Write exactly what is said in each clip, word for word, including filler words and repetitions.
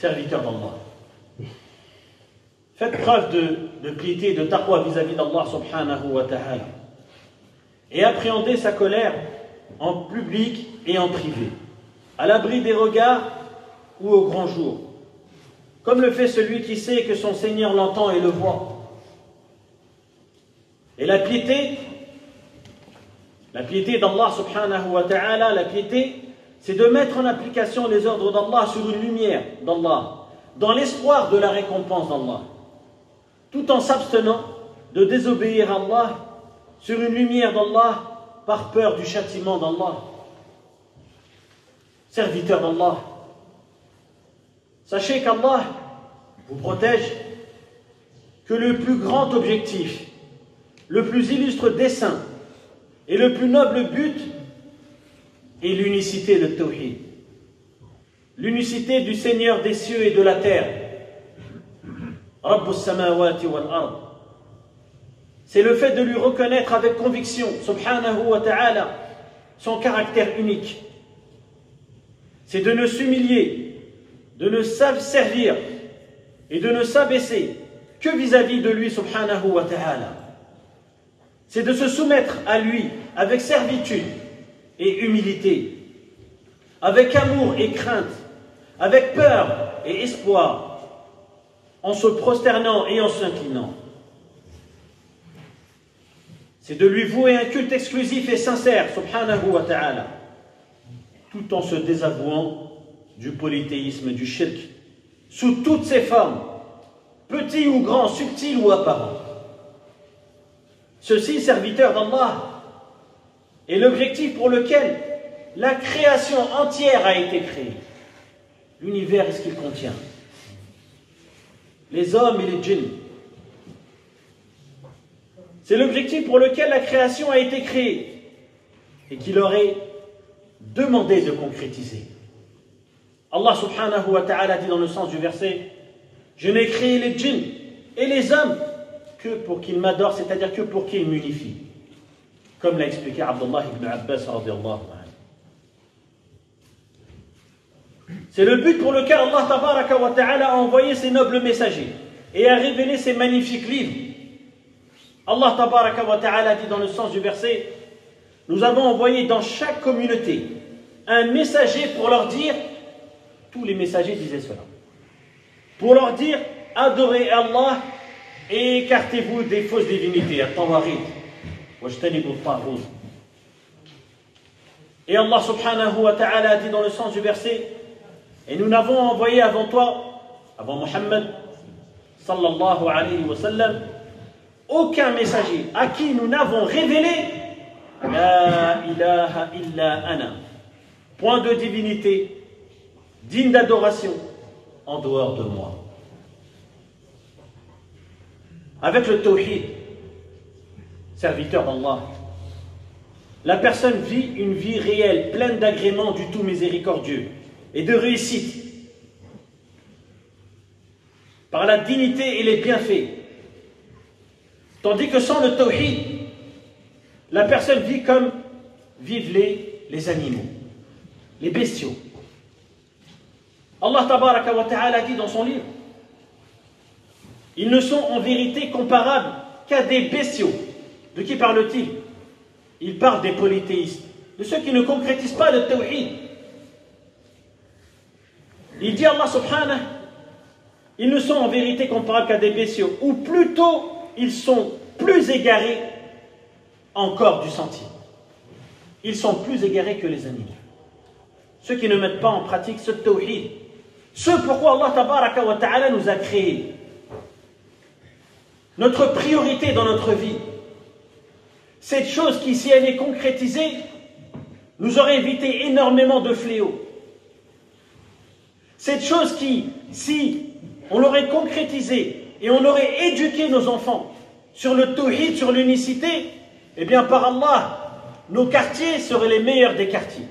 serviteurs d'Allah. Faites preuve de, de piété et de taqwa vis-à-vis d'Allah subhanahu wa ta'ala. Et appréhendez sa colère en public et en privé, à l'abri des regards ou au grand jour, comme le fait celui qui sait que son Seigneur l'entend et le voit. Et la piété, la piété d'Allah subhanahu wa ta'ala, la piété, c'est de mettre en application les ordres d'Allah sur une lumière d'Allah, dans l'espoir de la récompense d'Allah, tout en s'abstenant de désobéir à Allah sur une lumière d'Allah par peur du châtiment d'Allah. Serviteurs d'Allah, sachez qu'Allah vous protège, que le plus grand objectif, le plus illustre dessein et le plus noble but est l'unicité de Tawhid, l'unicité du Seigneur des cieux et de la terre, Rabbus samawati wal ard. C'est le fait de lui reconnaître avec conviction, subhanahu wa ta'ala, son caractère unique. C'est de ne s'humilier, de ne servir et de ne s'abaisser que vis-à-vis de lui, subhanahu wa ta'ala. C'est de se soumettre à lui avec servitude et humilité, avec amour et crainte, avec peur et espoir, en se prosternant et en s'inclinant. C'est de lui vouer un culte exclusif et sincère, subhanahu wa ta'ala, tout en se désavouant du polythéisme, du shirk, sous toutes ses formes, petits ou grands, subtils ou apparents. Ceci, serviteur d'Allah, est l'objectif pour lequel la création entière a été créée. L'univers est ce qu'il contient. Les hommes et les djinns. C'est l'objectif pour lequel la création a été créée et qu'il aurait demandé de concrétiser. Allah subhanahu wa ta'ala dit dans le sens du verset: je n'ai créé les djinns et les hommes que pour qu'ils m'adorent, c'est-à-dire que pour qu'ils m'unifient. Comme l'a expliqué Abdullah ibn Abbas radiyallahu anhu. C'est le but pour lequel Allah tabaraka wa ta'ala a envoyé ses nobles messagers et a révélé ses magnifiques livres. Allah tabaraka wa ta'ala dit dans le sens du verset: nous avons envoyé dans chaque communauté un messager pour leur dire, tous les messagers disaient cela, pour leur dire: adorez Allah et écartez-vous des fausses divinités, at-tawarid, wajtanibu at-taghut. Et Allah subhanahu wa ta'ala dit dans le sens du verset: et nous n'avons envoyé avant toi, avant Muhammad sallallahu alayhi wa sallam, aucun messager à qui nous n'avons révélé la ilaha illa ana, point de divinité digne d'adoration en dehors de moi. Avec le tawhid, serviteur d'Allah, la personne vit une vie réelle, pleine d'agréments du tout miséricordieux et de réussite, par la dignité et les bienfaits. Tandis que sans le tawhid, la personne vit comme vivent les, les animaux, les bestiaux. Allah tabaraka wa ta'ala dit dans son livre: ils ne sont en vérité comparables qu'à des bestiaux. De qui parle-t-il? Il parle des polythéistes, de ceux qui ne concrétisent pas le tawhid. Il dit Allah subhanahu: ils ne sont en vérité comparables qu'à des bestiaux, ou plutôt ils sont plus égarés encore du sentier. Ils sont plus égarés que les animaux. Ceux qui ne mettent pas en pratique ce tawhid, ce pourquoi Allah tabaraka wa ta'ala nous a créés. Notre priorité dans notre vie, cette chose qui, si elle est concrétisée, nous aurait évité énormément de fléaux. Cette chose qui, si on l'aurait concrétisée et on aurait éduqué nos enfants sur le tawhid, sur l'unicité, eh bien par Allah, nos quartiers seraient les meilleurs des quartiers.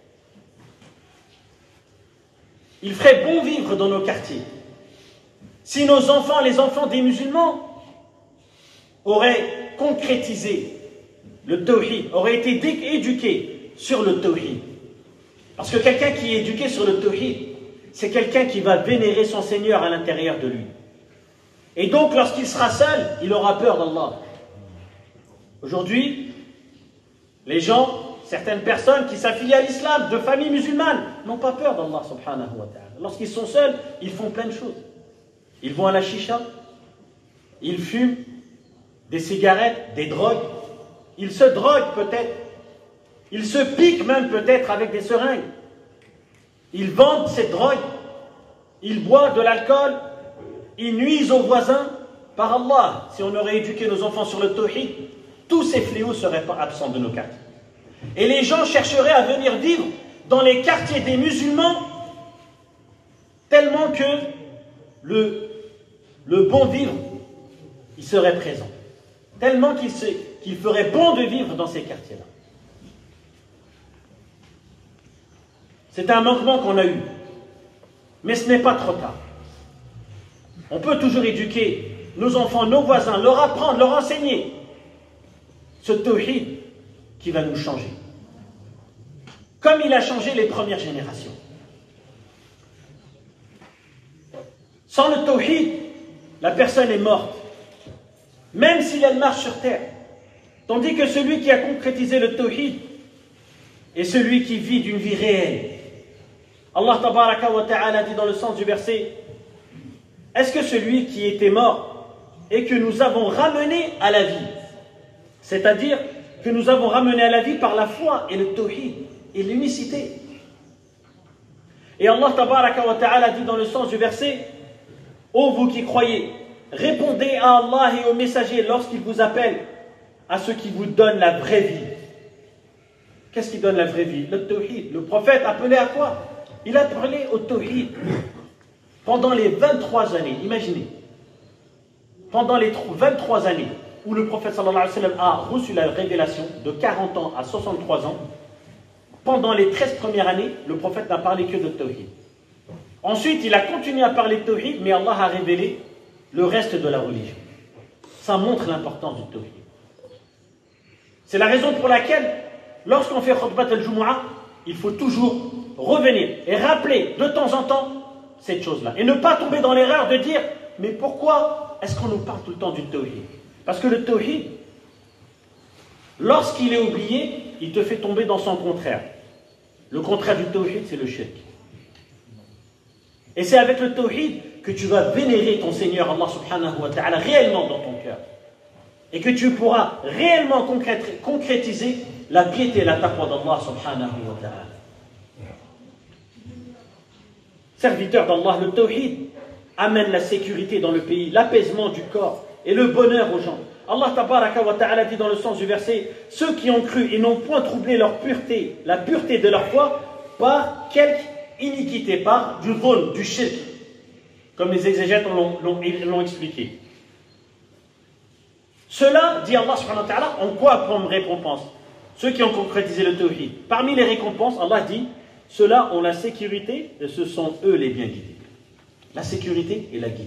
Il ferait bon vivre dans nos quartiers. Si nos enfants, les enfants des musulmans, auraient concrétisé le tawhid, auraient été éduqués sur le tawhid. Parce que quelqu'un qui est éduqué sur le tawhid, c'est quelqu'un qui va vénérer son Seigneur à l'intérieur de lui. Et donc, lorsqu'il sera seul, il aura peur d'Allah. Aujourd'hui, les gens, certaines personnes qui s'affilient à l'islam, de familles musulmanes, n'ont pas peur d'Allah subhanahu wa ta'ala. Lorsqu'ils sont seuls, ils font plein de choses. Ils vont à la chicha, ils fument des cigarettes, des drogues, ils se droguent peut-être, ils se piquent même peut-être avec des seringues. Ils vendent cette drogue, ils boivent de l'alcool, ils nuisent aux voisins. Par Allah, si on aurait éduqué nos enfants sur le tawhid, tous ces fléaux seraient pas absents de nos quartiers. Et les gens chercheraient à venir vivre dans les quartiers des musulmans tellement que le, le bon vivre, il serait présent. Tellement qu'il se, qu'il ferait bon de vivre dans ces quartiers-là. C'est un manquement qu'on a eu. Mais ce n'est pas trop tard. On peut toujours éduquer nos enfants, nos voisins, leur apprendre, leur enseigner ce tawhid qui va nous changer. Comme il a changé les premières générations. Sans le tawhid, la personne est morte, même si elle marche sur terre. Tandis que celui qui a concrétisé le tawhid est celui qui vit d'une vie réelle. Allah tabaraka wa ta'ala dit dans le sens du verset: est-ce que celui qui était mort et que nous avons ramené à la vie, c'est-à-dire que nous avons ramené à la vie par la foi et le tawhid et l'unicité. Et Allah tabaraka wa ta'ala dit dans le sens du verset: ô vous qui croyez, répondez à Allah et aux messagers lorsqu'ils vous appellent à ce qui vous donne la vraie vie. Qu'est-ce qui donne la vraie vie? Le tawhid. Le prophète appelait à quoi? Il a parlé au tawhid pendant les vingt-trois années, imaginez, pendant les vingt-trois années où le prophète sallallahu alayhi wa sallam a reçu la révélation, de quarante ans à soixante-trois ans, pendant les treize premières années, le prophète n'a parlé que de tawhid. Ensuite, il a continué à parler de tawhid, mais Allah a révélé le reste de la religion. Ça montre l'importance du tawhid. C'est la raison pour laquelle, lorsqu'on fait khutbat al-Jumu'ah, il faut toujours revenir et rappeler de temps en temps cette chose-là. Et ne pas tomber dans l'erreur de dire: mais pourquoi est-ce qu'on nous parle tout le temps du tawhid? Parce que le tawhid, lorsqu'il est oublié, il te fait tomber dans son contraire. Le contraire du tawhid, c'est le shirk. Et c'est avec le tawhid que tu vas vénérer ton Seigneur Allah subhanahu wa ta'ala réellement dans ton cœur. Et que tu pourras réellement concrétiser la piété et la taqwa d'Allah subhanahu wa ta'ala. Serviteur d'Allah, le tawhid amène la sécurité dans le pays, l'apaisement du corps et le bonheur aux gens. Allah tabaraka wa ta'ala dit dans le sens du verset: ceux qui ont cru et n'ont point troublé leur pureté, la pureté de leur foi, par quelque iniquité, par du dhulm, du shirk, comme les exégètes l'ont, l'ont, l'ont expliqué. Cela, dit Allah subhanahu wa ta'ala, en quoi comme récompense? Ceux qui ont concrétisé le tawhid. Parmi les récompenses, Allah dit: ceux-là ont la sécurité et ce sont eux les bien guidés. La sécurité et la guide.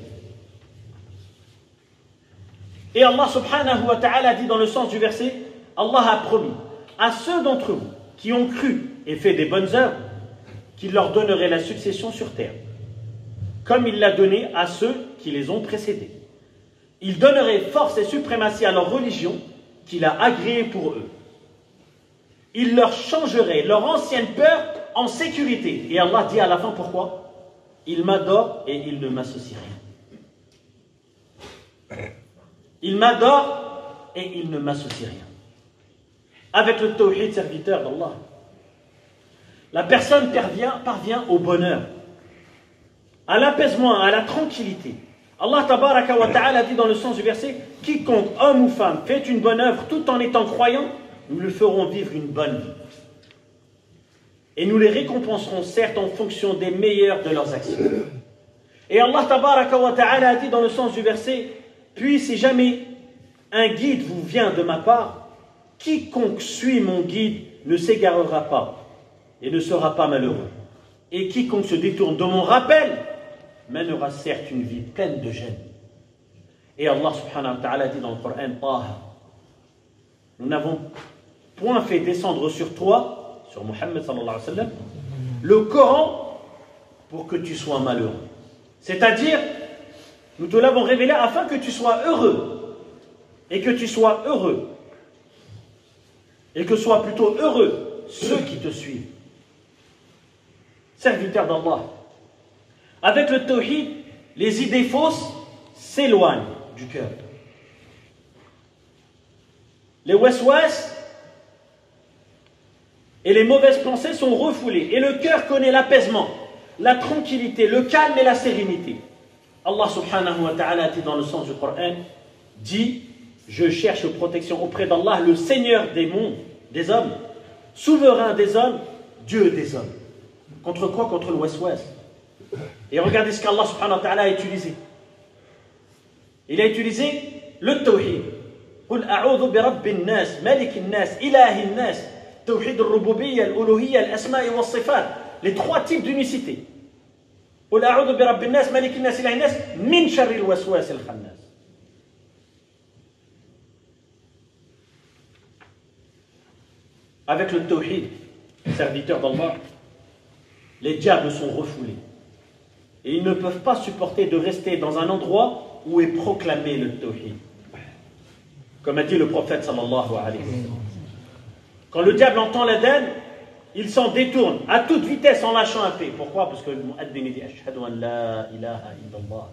Et Allah subhanahu wa ta'ala dit dans le sens du verset: Allah a promis à ceux d'entre vous qui ont cru et fait des bonnes œuvres qu'il leur donnerait la succession sur terre, comme il l'a donné à ceux qui les ont précédés. Il donnerait force et suprématie à leur religion qu'il a agréée pour eux. Il leur changerait leur ancienne peur en sécurité. Et Allah dit à la fin pourquoi? Il m'adore et il ne m'associe rien. Il m'adore et il ne m'associe rien. Avec le tawhid, serviteur d'Allah, la personne parvient, parvient au bonheur, à l'apaisement, à la tranquillité. Allah tabaraka wa ta'ala dit dans le sens du verset: quiconque, homme ou femme, fait une bonne œuvre tout en étant croyant, nous le ferons vivre une bonne vie. Et nous les récompenserons certes en fonction des meilleurs de leurs actions. Et Allah tabaraka wa ta'ala a dit dans le sens du verset: puis si jamais un guide vous vient de ma part, quiconque suit mon guide ne s'égarera pas et ne sera pas malheureux. Et quiconque se détourne de mon rappel mènera certes une vie pleine de gêne. Et Allah subhanahu wa ta'ala dit dans le Coran: Taha, nous n'avons point fait descendre sur toi, sur Muhammad sallallahu alayhi wa sallam, le Coran pour que tu sois malheureux. C'est-à-dire, nous te l'avons révélé afin que tu sois heureux. Et que tu sois heureux. Et que soient plutôt heureux ceux qui te suivent. Serviteurs d'Allah. Avec le tawhid, les idées fausses s'éloignent du cœur. Les waswas et les mauvaises pensées sont refoulées. Et le cœur connaît l'apaisement, la tranquillité, le calme et la sérénité. Allah subhanahu wa ta'ala dit dans le sens du Coran, dit, je cherche protection auprès d'Allah, le Seigneur des mondes, des hommes, souverain des hommes, Dieu des hommes. Contre quoi? Contre le waswas. Et regardez ce qu'Allah subhanahu wa ta'ala a utilisé. Il a utilisé le tawhid. قل أعوذ برب الناس ملك الناس إله الناس توحيد الربوبية الألوهية الأسماء والصفات. Les trois types d'unicité. قل أعوذ برب الناس ملك الناس إله الناس من شر الوسواس الخناس. Avec le tawhid, serviteur d'Allah, les diables sont refoulés. Et ils ne peuvent pas supporter de rester dans un endroit où est proclamé le tawhid. Comme a dit le prophète sallallahu alayhi wa sallam. Quand le diable entend l'adhan, il s'en détourne à toute vitesse en lâchant un paix. Pourquoi? Parce que le muaddin dit Ashhadu an la ilaha illallah.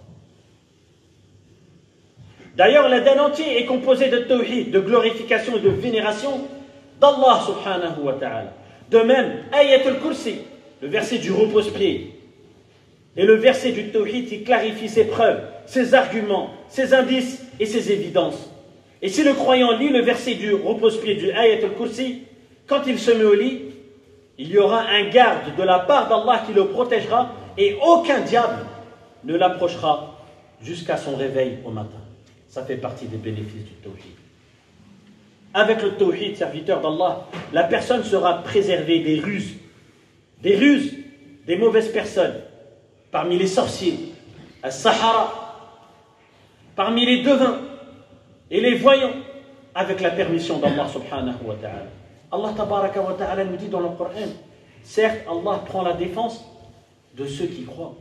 D'ailleurs, l'adhan entier est composé de tawhid, de glorification et de vénération d'Allah subhanahu wa ta'ala. De même, ayat al-kursi, le verset du repose-pied, et le verset du tawhid qui clarifie ses preuves, ses arguments, ses indices et ses évidences. Et si le croyant lit le verset du repose-pied du ayat al-kursi, quand il se met au lit, il y aura un garde de la part d'Allah qui le protégera et aucun diable ne l'approchera jusqu'à son réveil au matin. Ça fait partie des bénéfices du tawhid. Avec le tawhid, serviteur d'Allah, la personne sera préservée des ruses, des ruses des mauvaises personnes, parmi les sorciers, as-sahara, parmi les devins et les voyants, avec la permission d'Allah subhanahu wa ta'ala. Allah tabaraka wa ta'ala nous dit dans le Coran, certes, Allah prend la défense de ceux qui croient.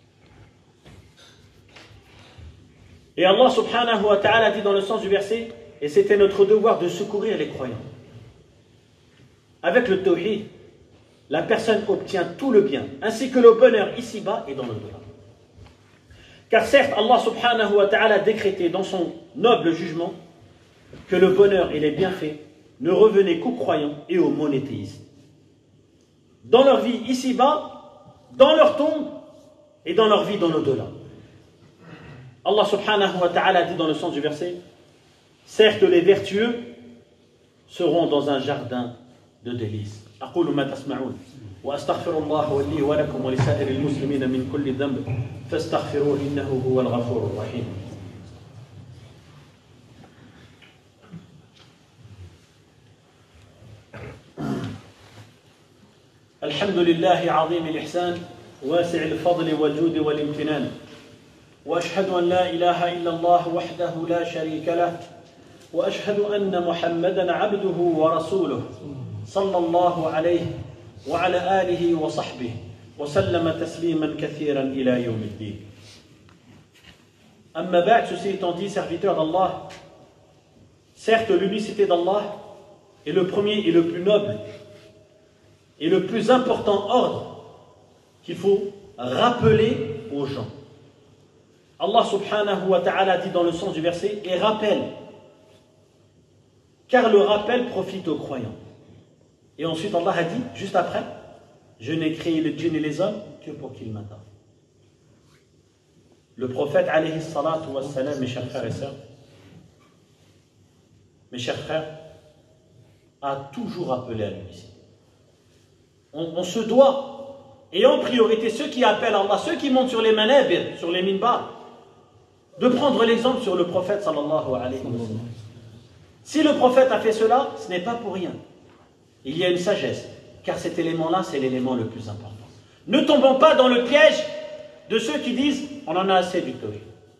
Et Allah subhanahu wa ta'ala dit dans le sens du verset, et c'était notre devoir de secourir les croyants. Avec le tawhid, la personne obtient tout le bien, ainsi que le bonheur ici-bas et dans l'au-delà. Car certes, Allah subhanahu wa ta'ala a décrété dans son noble jugement que le bonheur et les bienfaits ne revenaient qu'aux croyants et aux monothéistes. Dans leur vie ici-bas, dans leur tombe et dans leur vie dans l'au-delà. Allah subhanahu wa ta'ala dit dans le sens du verset, certes les vertueux seront dans un jardin de délices. أقول ما تسمعون وأستغفر الله لي ولكم ولسائر المسلمين من كل ذنب فاستغفروه إنه هو الغفور الرحيم. الحمد لله عظيم الإحسان واسع الفضل والجود والامتنان وأشهد أن لا إله إلا الله وحده لا شريك له وأشهد أن محمدا عبده ورسوله صلى الله عليه وعلى آله وصحبه وسلم تسليما كثيرا إلى يوم الدين. أما بعد, ceci étant dit, serviteur d'Allah, certes l'unicité d'Allah est le premier et le plus noble et le plus important ordre qu'il faut rappeler aux gens. Allah subhanahu wa ta'ala dit dans le sens du verset, et rappelle, car le rappel profite aux croyants. Et ensuite Allah a dit, juste après, je n'ai créé les djinns et les hommes que pour qu'ils m'adorent. Le prophète alayhi salatu wa salam, mes chers frères et sœurs, mes chers frères, a toujours appelé à l'unicité. On, on se doit, et en priorité ceux qui appellent Allah, ceux qui montent sur les manabir, sur les minbars, de prendre l'exemple sur le prophète sallallahu alayhi wa sallam. Si le prophète a fait cela, ce n'est pas pour rien. Il y a une sagesse, car cet élément-là, c'est l'élément le plus important. Ne tombons pas dans le piège de ceux qui disent « on en a assez du tawhid ».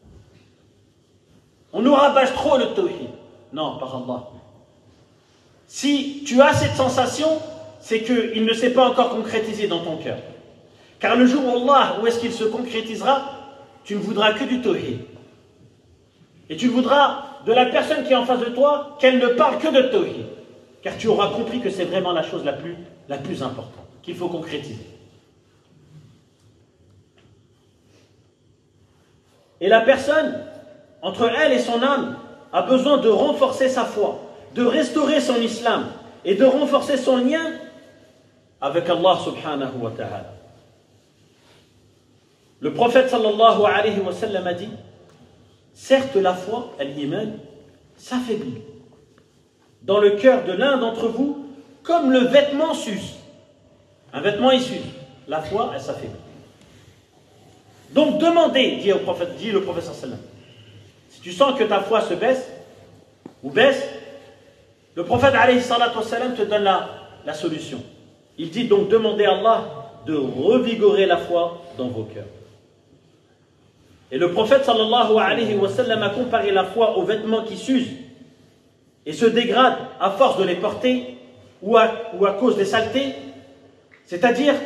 On nous rabâche trop le tawhid. Non, par Allah. Si tu as cette sensation, c'est qu'il ne s'est pas encore concrétisé dans ton cœur. Car le jour où Allah, où est-ce qu'il se concrétisera, tu ne voudras que du tawhid. Et tu voudras de la personne qui est en face de toi qu'elle ne parle que de tawhid. Car tu auras compris que c'est vraiment la chose la plus, la plus importante, qu'il faut concrétiser. Et la personne, entre elle et son âme, a besoin de renforcer sa foi, de restaurer son islam et de renforcer son lien avec Allah subhanahu wa ta'ala. Le prophète sallallahu alayhi wa sallam a dit, certes la foi, al-iman, s'affaiblit dans le cœur de l'un d'entre vous comme le vêtement s'use. Un vêtement il s'use. La foi, elle s'affaiblit. Donc demandez, dit, au prophète, dit le prophète sallallahu alayhi wa sallam, si tu sens que ta foi se baisse ou baisse, le prophète alayhi salatu wa sallam te donne la, la solution. Il dit donc demandez à Allah de revigorer la foi dans vos cœurs. Et le prophète sallallahu alayhi wa sallam a comparé la foi aux vêtements qui s'usent et se dégradent à force de les porter ou à, ou à cause des saletés, c'est-à-dire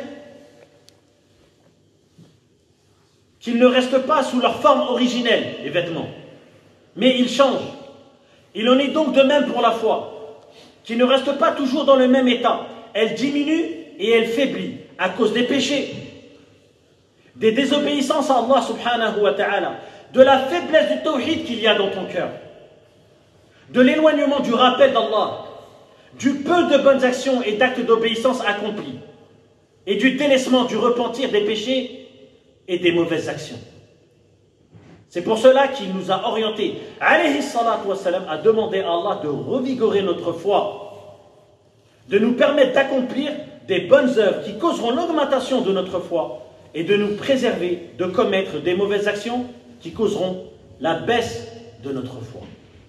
qu'ils ne restent pas sous leur forme originelle, les vêtements, mais ils changent. Il en est donc de même pour la foi, qui ne reste pas toujours dans le même état. Elle diminue et elle faiblit à cause des péchés, des désobéissances à Allah subhanahu wa ta'ala, de la faiblesse du tawhid qu'il y a dans ton cœur, de l'éloignement du rappel d'Allah, du peu de bonnes actions et d'actes d'obéissance accomplis, et du délaissement, du repentir des péchés et des mauvaises actions. C'est pour cela qu'il nous a orientés, alayhi salatu wassalam, à demander à Allah de revigorer notre foi, de nous permettre d'accomplir des bonnes œuvres qui causeront l'augmentation de notre foi et de nous préserver de commettre des mauvaises actions qui causeront la baisse de notre foi.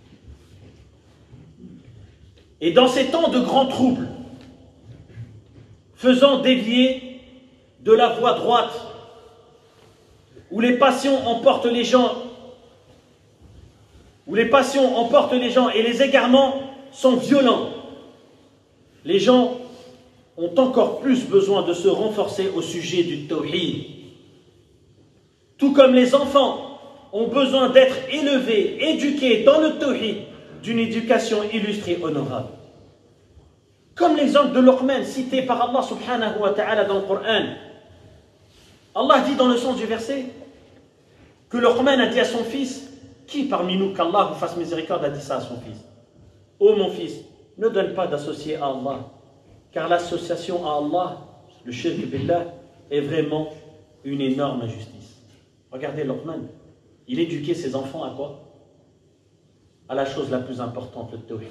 Et dans ces temps de grands troubles, faisant dévier de la voie droite, où les passions emportent les gens, où les passions emportent les gens et les égarements sont violents, les gens ont encore plus besoin de se renforcer au sujet du tawhid. Tout comme les enfants ont besoin d'être élevés, éduqués dans le tawhid, d'une éducation illustrée honorable. Comme l'exemple de Luqman cité par Allah subhanahu wa ta'ala dans le Coran. Allah dit dans le sens du verset que Luqman a dit à son fils, qui parmi nous, qu'Allah vous fasse miséricorde, a dit ça à son fils? Ô mon fils, ne donne pas d'associé à Allah, car l'association à Allah, le shirk billah, est vraiment une énorme injustice. Regardez Luqman, il éduquait ses enfants à quoi? À la chose la plus importante, le tawhid.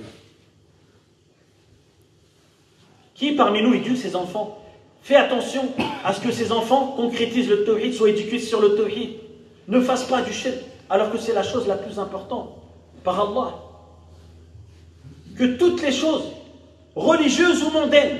Qui parmi nous éduque ses enfants? Fais attention à ce que ses enfants concrétisent le tawhid, soient éduqués sur le tawhid. Ne fassent pas du shirk, alors que c'est la chose la plus importante, par Allah. Que toutes les choses, religieuses ou mondaines,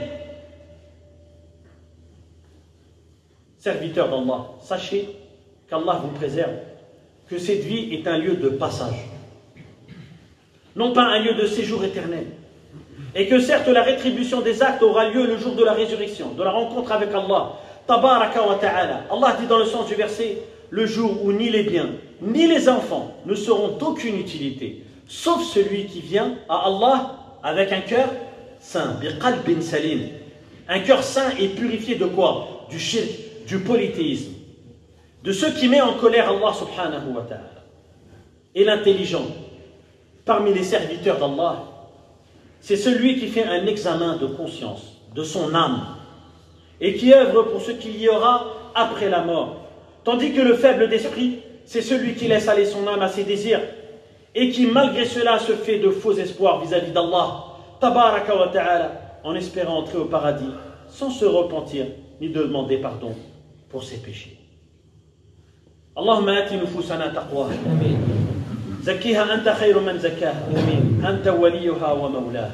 serviteurs d'Allah, sachez qu'Allah vous préserve, que cette vie est un lieu de passage, non pas un lieu de séjour éternel. Et que certes la rétribution des actes aura lieu le jour de la résurrection, de la rencontre avec Allah, tabaraka wa ta'ala. Allah dit dans le sens du verset, le jour où ni les biens, ni les enfants ne seront d'aucune utilité, sauf celui qui vient à Allah avec un cœur saint, biqalbin salim. Un cœur saint et purifié de quoi? Du shirk, du polythéisme, de ce qui met en colère Allah subhanahu wa ta'ala. Et l'intelligent, parmi les serviteurs d'Allah, c'est celui qui fait un examen de conscience, de son âme, et qui œuvre pour ce qu'il y aura après la mort. Tandis que le faible d'esprit, c'est celui qui laisse aller son âme à ses désirs, et qui malgré cela se fait de faux espoirs vis-à-vis d'Allah, tabaraka wa ta'ala, en espérant entrer au paradis, sans se repentir, ni demander pardon pour ses péchés. Allahumma ati nufusana taqwa. Amen. زكيها أنت خير من زكاها أنت وليها ومولاها.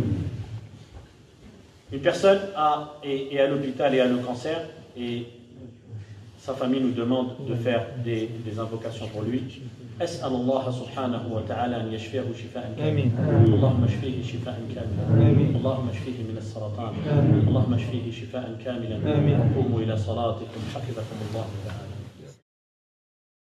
Une personne a, est, est à l'hôpital et a le cancer et sa famille nous demande de faire des, des invocations pour lui. أسأل الله سبحانه وتعالى أن يشفيه شفاء كاملا. آمين. اللهم اشفيه شفاء كاملا. آمين. اللهم اشفيه من السرطان. آمين. اللهم اشفيه شفاء كاملا. آمين. قوموا إلى صلاتكم حفظكم الله تعالى.